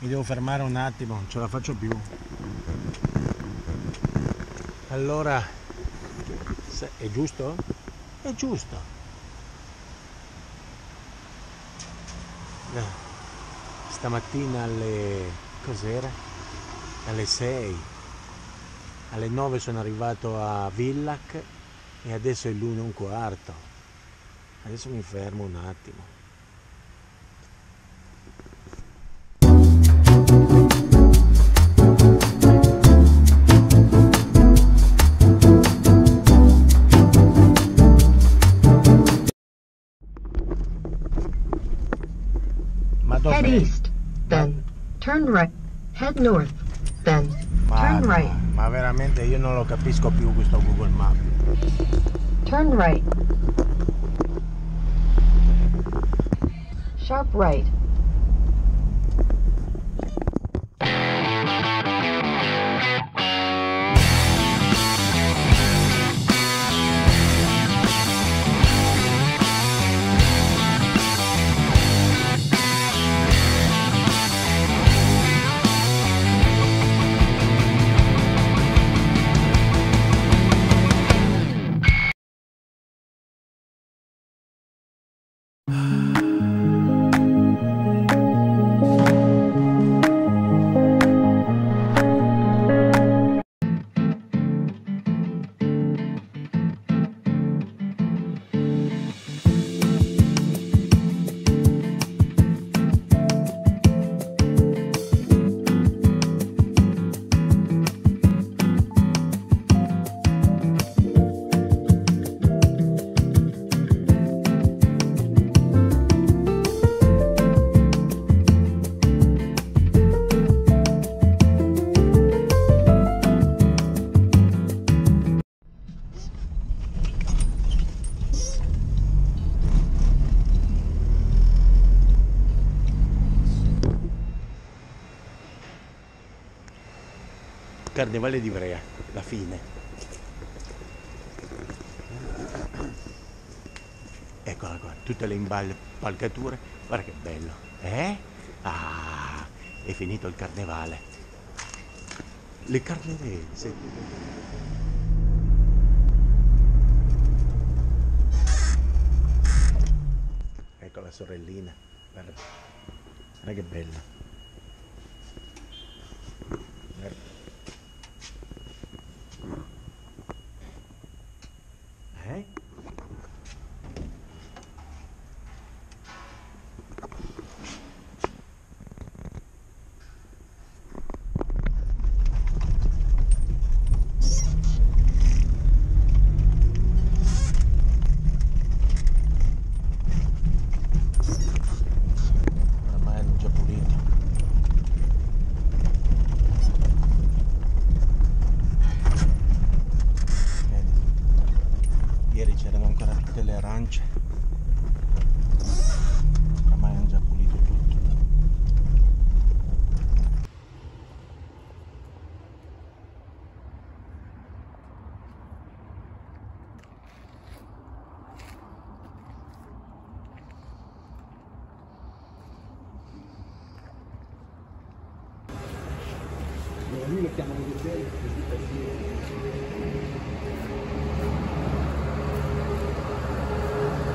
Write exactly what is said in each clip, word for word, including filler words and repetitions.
Mi devo fermare un attimo, non ce la faccio più. Allora, se, è giusto? È giusto. Eh, stamattina alle... cos'era? Alle sei. Alle nove sono arrivato a Villac e adesso è l'una e un quarto. Adesso mi fermo un attimo. Head east, then turn right. Head north, then ma, turn right. Ma veramente io non lo capisco più questo Google Maps. Turn right. Sharp right. Carnevale di Ivrea, la fine. Eccola qua, tutte le impalcature, guarda che bello, eh? Ah, è finito il carnevale. Le carnevese. Ecco la sorellina, guarda, guarda che bella. Guarda. Eh? Ormai hanno già pulito. Ieri c'erano ancora tutte le arance, ormai hanno già pulito tutto. Lui lo chiamano di te,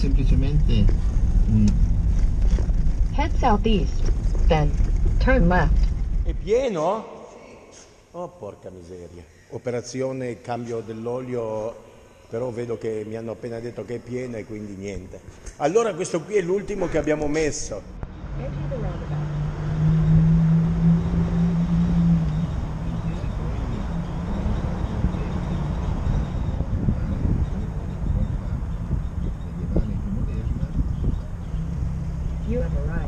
semplicemente un... Head southeast, then turn left. È pieno? Oh, porca miseria. Operazione cambio dell'olio, però vedo che mi hanno appena detto che è piena e quindi niente. Allora questo qui è l'ultimo che abbiamo messo. You have arrived.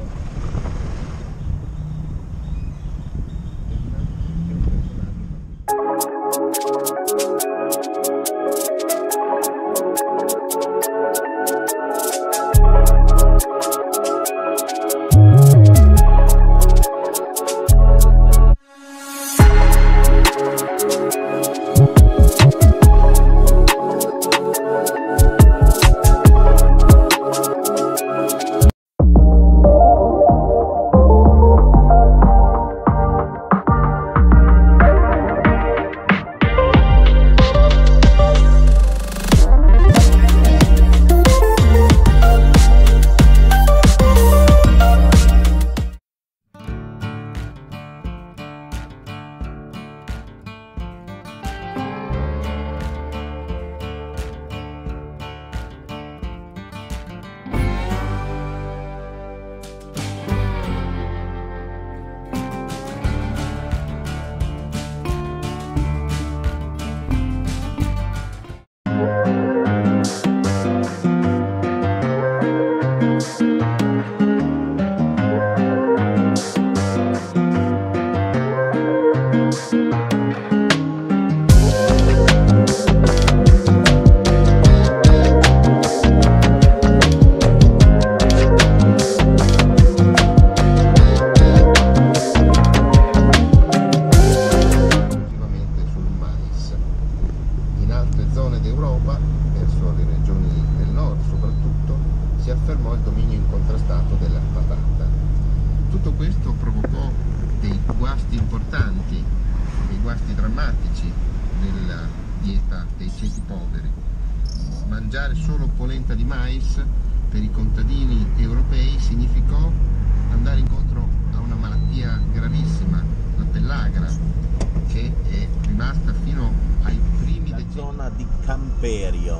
Si affermò il dominio incontrastato della patata. Tutto questo provocò dei guasti importanti, dei guasti drammatici nella dieta dei ceti poveri. Mangiare solo polenta di mais per i contadini europei significò andare incontro a una malattia gravissima, la pellagra, che è rimasta fino ai primi La decenni. zona di Camperio.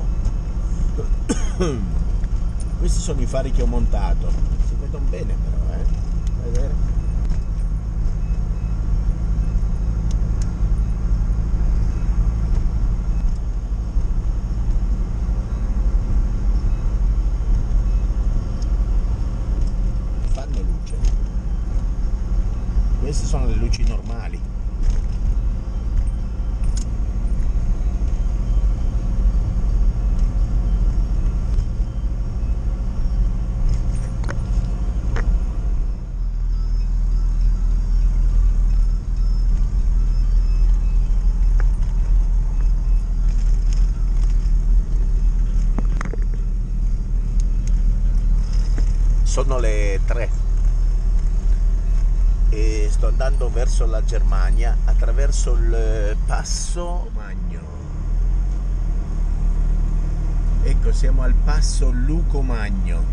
Questi sono i fari che ho montato. Si vedono bene però, eh? Vai a vedere. Fanno luce. Queste sono le luci normali. Sono le tre e sto andando verso la Germania attraverso il passo Magno. Ecco, siamo al passo Lucomagno.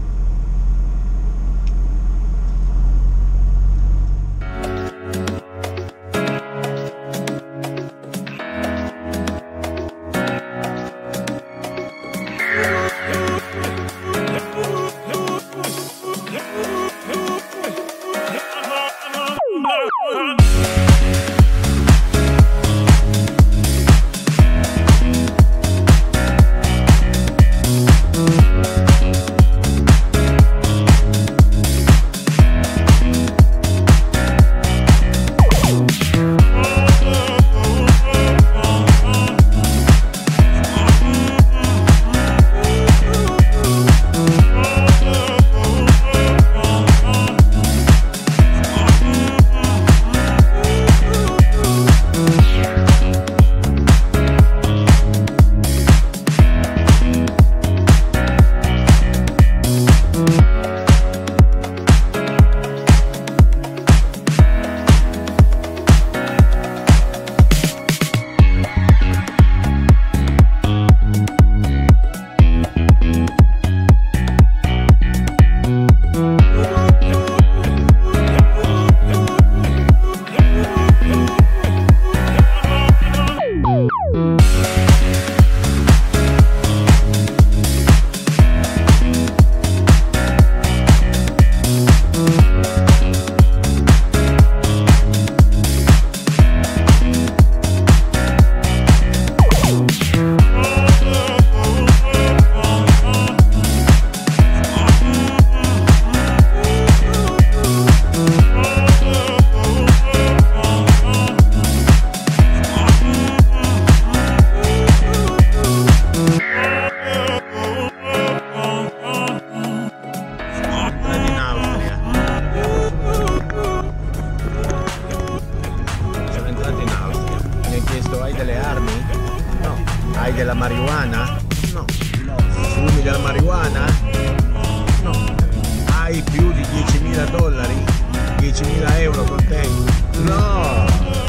delle armi? No. Hai della marijuana? No. Fumi della marijuana? No. Hai più di diecimila dollari? diecimila euro con te? No.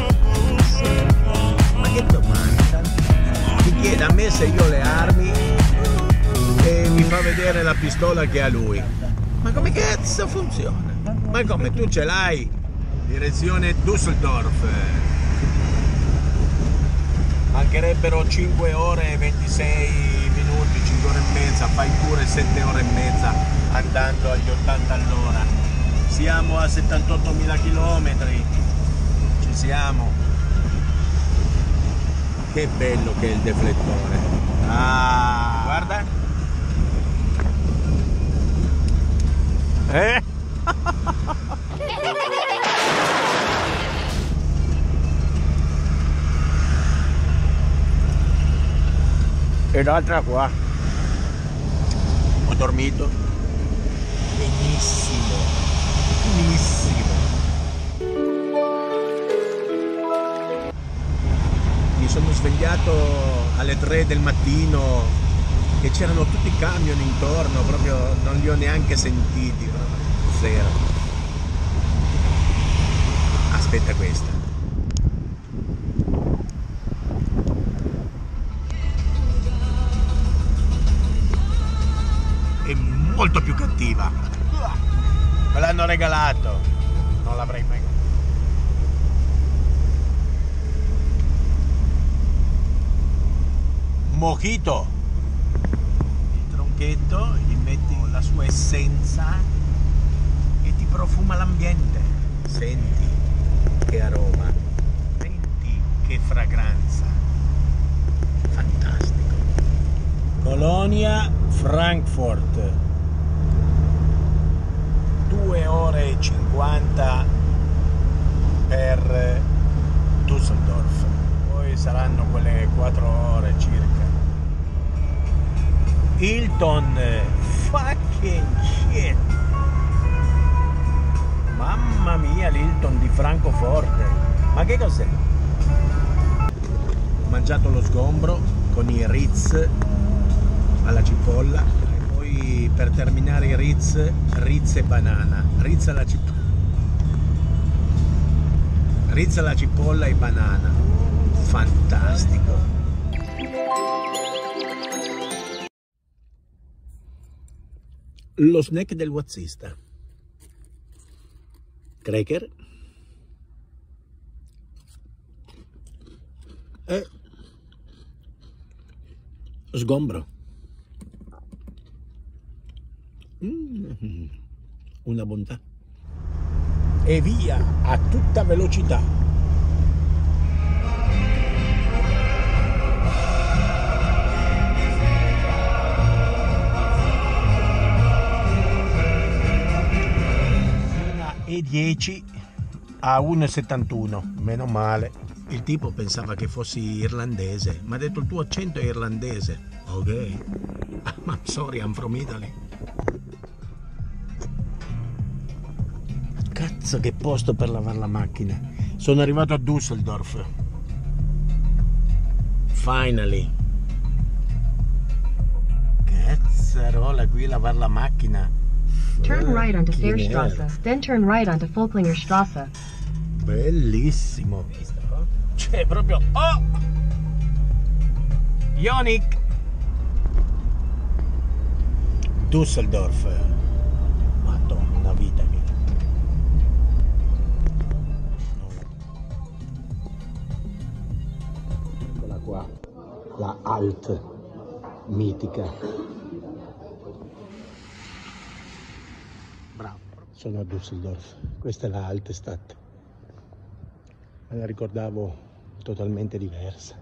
Ma che domanda? Mi chiede a me se io ho le armi e mi fa vedere la pistola che ha lui. Ma come cazzo funziona? Ma come, tu ce l'hai? Direzione Düsseldorf. Mancherebbero cinque ore e ventisei minuti, cinque ore e mezza, fai pure sette ore e mezza andando agli ottanta all'ora. Siamo a settantottomila chilometri, ci siamo. Che bello che è il deflettore. Ah, guarda. Eh? E l'altra qua. Ho dormito benissimo, benissimo. Mi sono svegliato alle tre del mattino e c'erano tutti i camion intorno, proprio non li ho neanche sentiti, zero. Aspetta questa. È molto più cattiva. Me l'hanno regalato, non l'avrei mai. Mojito. Il tronchetto, gli metti la sua essenza e ti profuma l'ambiente. Senti che aroma, senti che fragranza. Fantastico. Colonia Frankfurt, due ore e cinquanta per Düsseldorf, poi saranno quelle quattro ore circa. Hilton, fucking shit, mamma mia, l'Hilton di Francoforte, ma che cos'è? Ho mangiato lo sgombro con i Ritz alla cipolla e poi per terminare i Ritz, Ritz e banana, Ritz alla cipolla, Ritz alla cipolla e banana, fantastico. Lo snack del wazzista, cracker e sgombro. Mm, una bontà. E via a tutta velocità. una e dieci a uno e settantuno, meno male. Il tipo pensava che fossi irlandese, mi ha detto il tuo accento è irlandese. Ok, I'm sorry, I'm from Italy. Cazzo, che posto per lavare la macchina. Sono arrivato a Düsseldorf. Finally. Cazzarola, qui lavare la macchina. Turn right onto Che Fährstraße, merda. then turn right onto Volklingerstraße. Bellissimo. C'è proprio... Oh! Jonik! Düsseldorf. Madonna, una vita che... Eccola qua, la Alt mitica. Bravo, sono a Düsseldorf. Questa è la Altstadt. Me la ricordavo totalmente diversa.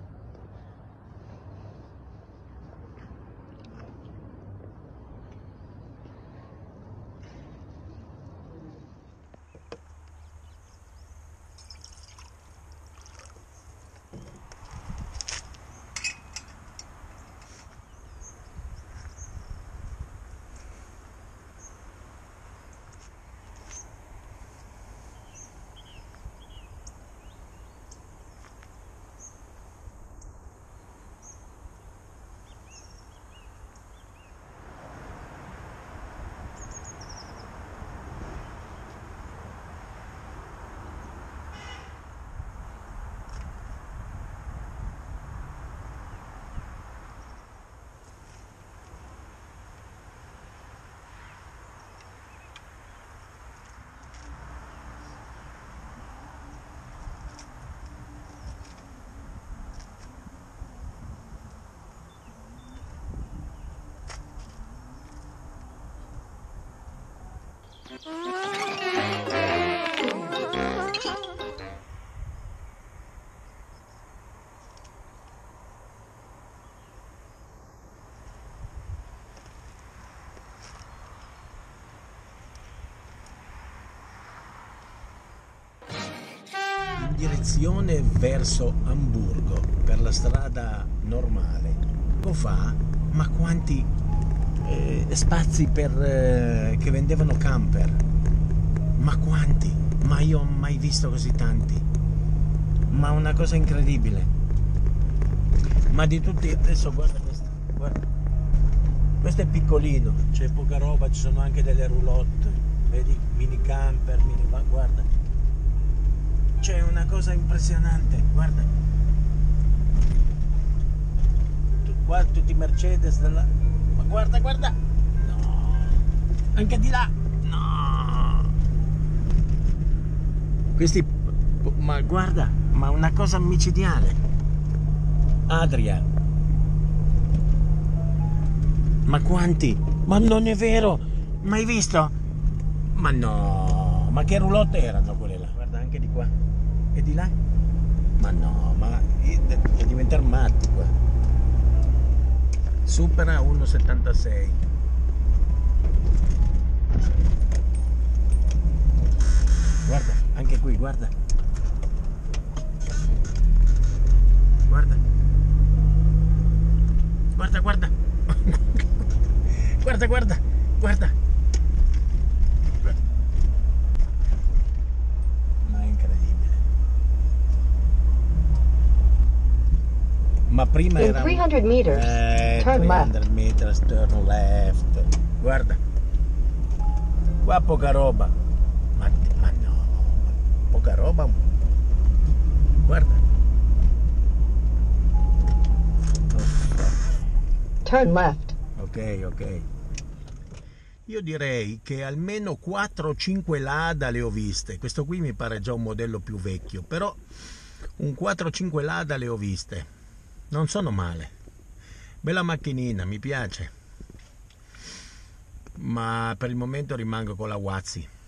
direzione verso Amburgo per la strada normale. Lo fa, ma quanti eh, spazi per, eh, che vendevano camper, ma quanti, ma io ho mai visto così tanti, ma una cosa incredibile. Ma di tutti, adesso guarda questo, guarda, questo è piccolino, c'è poca roba, ci sono anche delle roulotte, vedi, mini camper, mini, guarda, c'è una cosa impressionante, guarda, qua tutti i Mercedes della... ma guarda, guarda, no, anche di là, no, questi, ma guarda, ma una cosa micidiale, Adria, ma quanti, ma non è vero, mai visto, ma no, ma che roulotte erano quelle là, guarda anche di qua e di là, ma no, ma è diventare matti qua, supera uno virgola settantasei. Guarda, anche qui, guarda. Guarda. Guarda, guarda. Guarda, guarda, guarda. Ma è incredibile. Ma prima In era three hundred meters, eh, turn left. trecento meters, turn left. Guarda. Qua poca roba. Ma, ma no, poca roba. Guarda. Turn left. Ok, ok. Io direi che almeno quattro o cinque Lada le ho viste. Questo qui mi pare già un modello più vecchio, però un quattro o cinque Lada le ho viste. Non sono male. Bella macchinina, mi piace. Ma per il momento rimango con la Wazzi.